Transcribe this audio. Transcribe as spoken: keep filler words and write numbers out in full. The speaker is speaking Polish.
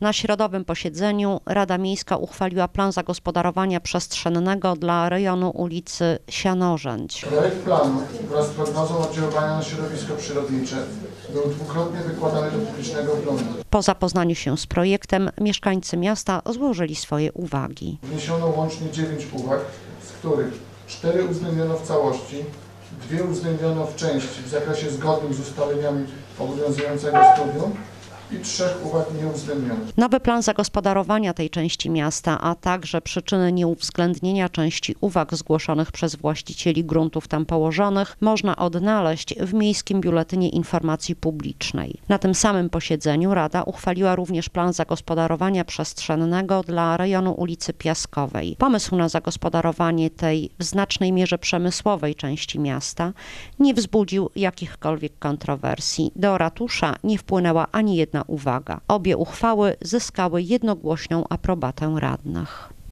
Na środowym posiedzeniu Rada Miejska uchwaliła plan zagospodarowania przestrzennego dla rejonu ulicy Sianorzędź. Projekt planu wraz z prognozą oddziaływania na środowisko przyrodnicze był dwukrotnie wykładany do publicznego wglądu. Po zapoznaniu się z projektem mieszkańcy miasta złożyli swoje uwagi. Wniesiono łącznie dziewięć uwag, z których cztery uwzględniono w całości, dwie uwzględniono w części w zakresie zgodnym z ustaleniami obowiązującego studium i trzech uwag nie uwzględniono. Nowy plan zagospodarowania tej części miasta, a także przyczyny nieuwzględnienia części uwag zgłoszonych przez właścicieli gruntów tam położonych można odnaleźć w Miejskim Biuletynie Informacji Publicznej. Na tym samym posiedzeniu Rada uchwaliła również plan zagospodarowania przestrzennego dla rejonu ulicy Piaskowej. Pomysł na zagospodarowanie tej w znacznej mierze przemysłowej części miasta nie wzbudził jakichkolwiek kontrowersji. Do ratusza nie wpłynęła ani jedna uwaga. Obie uchwały zyskały jednogłośną aprobatę radnych.